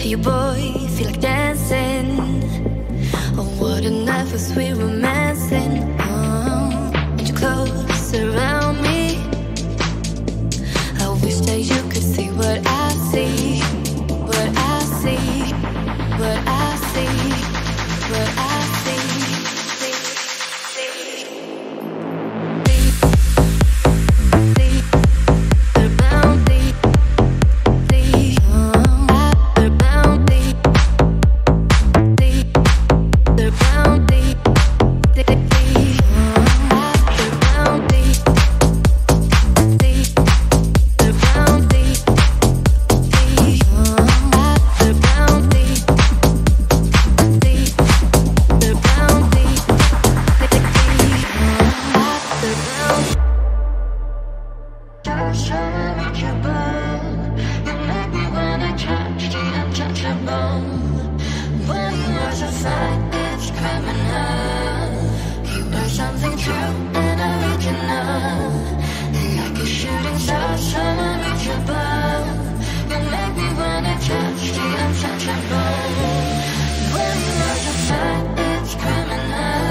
You boy, feel like dancing. Oh, what a night for sweet romancing. Oh, and you close around me. I wish that you could see what I see. What I see. What I see. What I see. Something true and original, like a shooting star, so unreachable. You make me wanna touch the untouchable. When you rush aside, it's criminal.